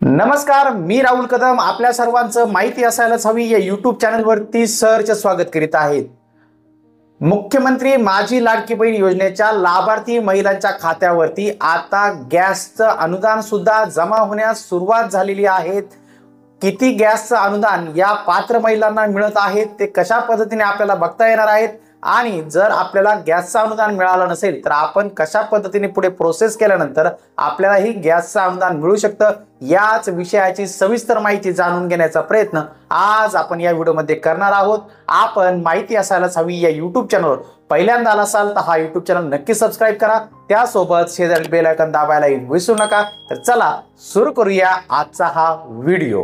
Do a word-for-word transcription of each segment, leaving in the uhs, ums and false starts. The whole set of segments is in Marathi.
नमस्कार, मी राहुल कदम आपल्या सर्वांचं माहिती असायलाच हवी या यूट्यूब चॅनलवरती सहर्ष स्वागत करीत आहे। मुख्यमंत्री माझी लाडकी बहीण योजनेच्या लाभार्थी महिलांच्या खात्यावरती आता गॅसचं अनुदान सुद्धा जमा होण्यास सुरुवात झालेली आहे। किती गॅसचं अनुदान या पात्र महिलांना मिळत आहे ते कशा पद्धतीने आपल्याला बघता येणार आहे आणि जर आपल्याला गॅसचं अनुदान मिळालं नसेल तर आपण कशा पद्धतीने पुढे प्रोसेस केल्यानंतर आपल्याला ही गॅसचं अनुदान मिळू शकतं याच विषयाची सविस्तर माहिती जाणून घेण्याचा प्रयत्न आज आपण या व्हिडिओमध्ये करणार आहोत। आपण माहिती असायलाच हवी या यूट्यूब चॅनलवर पहिल्यांदा आला असाल तर हा यूट्यूब चॅनल नक्की सबस्क्राइब करा, त्यासोबत शेजारी बेल आयकॉन दाबायला विसरू नका। तर चला सुरू करूया आजचा हा व्हिडिओ।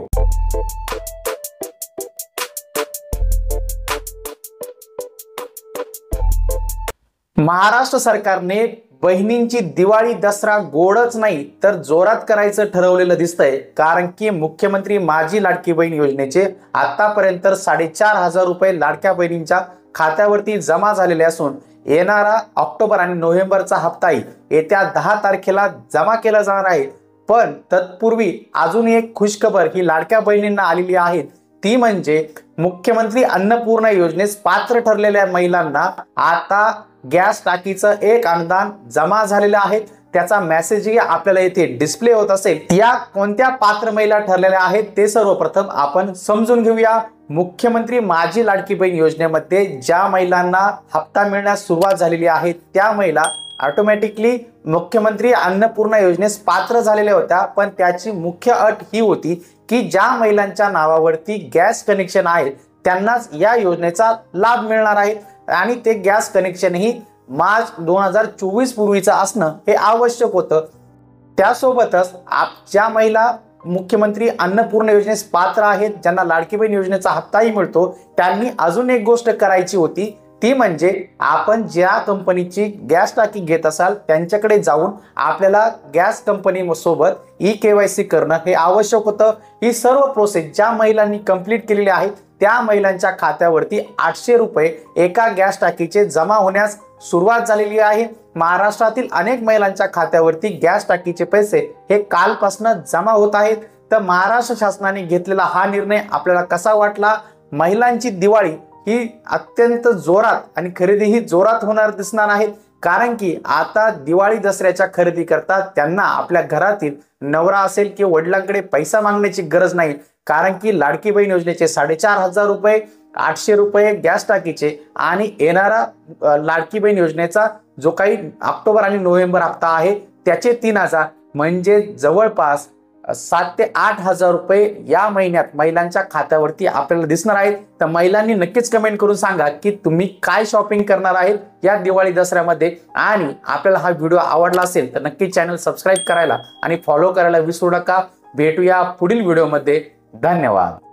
महाराष्ट्र सरकारने बहिणींची दिवाळी दसरा गोडच नाही तर जोरात करायचं ठरवलेलं दिसतंय, कारण की मुख्यमंत्री माझी लाडकी बहीण योजनेचे आतापर्यंत साडेचार हजार रुपये लाडक्या बहिणींच्या खात्यावरती जमा झालेले असून येणारा ऑक्टोबर आणि नोव्हेंबरचा हप्ताही येत्या दहा तारखेला जमा केला जाणार आहे। पण तत्पूर्वी अजून एक खुशखबर ही लाडक्या बहिणींना आलेली आहे, ती म्हणजे मुख्यमंत्री अन्नपूर्णा योजनेस पात्र ठरलेल्या महिलांना आता गॅस टाकीचं एक अनुदान जमा झालेलं आहे। त्याचा मेसेजही आपल्याला इथे डिस्प्ले होत असेल। या कोणत्या पात्र महिला ठरलेल्या आहेत ते सर्वप्रथम आपण समजून घेऊया। मुख्यमंत्री माझी लाडकी बहीण योजनेमध्ये ज्या महिलांना हप्ता मिळण्यास सुरुवात झालेली आहे त्या महिला ऑटोमॅटिकली मुख्यमंत्री अन्नपूर्णा योजनेस पात्र झालेल्या होत्या, पण त्याची मुख्य अट ही होती की ज्या महिलांच्या नावावरती गॅस कनेक्शन आहे त्यांनाच या योजनेचा लाभ मिळणार आहे आणि ते गॅस कनेक्शन ही मार्च दोन हजार चोवीस पूर्वीचं असणं हे आवश्यक होतं। त्यासोबतच ज्या महिला मुख्यमंत्री अन्नपूर्णा योजनेस पात्र आहेत, ज्यांना लाडकी बहीण योजनेचा हप्ताही मिळतो, त्यांनी अजून एक गोष्ट करायची होती, ती म्हणजे आपण ज्या कंपनीची गॅस टाकी घेत असाल त्यांच्याकडे जाऊन आपल्याला गॅस कंपनी सोबत ई केवायसी करणं हे आवश्यक होतं। ही सर्व प्रोसेस ज्या महिलांनी कंप्लीट केलेली आहे त्या महिलांच्या खात्यावरती आठशे रुपये एका गॅस टाकीचे जमा होण्यास सुरुवात झालेली आहे। महाराष्ट्रातील अनेक महिलांच्या खात्यावरती गॅस टाकीचे पैसे हे कालपासून जमा होत आहेत। तर महाराष्ट्र शासनाने घेतलेला हा निर्णय आपल्याला कसा वाटला? महिलांची दिवाळी ही अत्यंत जोरात आणि खरेदी ही जोरात होणार दिसणार आहे, कारण की आता दिवाळी दसऱ्याच्या खरेदी करता त्यांना आपल्या घरातील नवरा असेल किंवा वडिलांकडे पैसा मागण्याची गरज नाही, कारण की लाडकी बहीण योजनेचे साडेचार हजार रुपये, आठशे रुपये गॅस टाकीचे आणि येणारा लाडकी बहीण योजनेचा जो काही ऑक्टोबर आणि नोव्हेंबर हप्ता आहे त्याचे तीन हजार म्हणजे जवळपास सात ते आठ हजार रुपये या महिन्यात महिलांच्या खात्यावरती आपल्याला दिसणार आहेत। तर महिलांनी नक्कीच कमेंट करून सांगा की तुम्ही काय शॉपिंग करणार आहेत या दिवाळी दसऱ्यामध्ये, आणि आपल्याला हा व्हिडिओ आवडला असेल तर नक्की चॅनल सबस्क्राइब करायला आणि फॉलो करायला विसरू नका। भेटूया पुढील व्हिडिओमध्ये। धन्यवाद।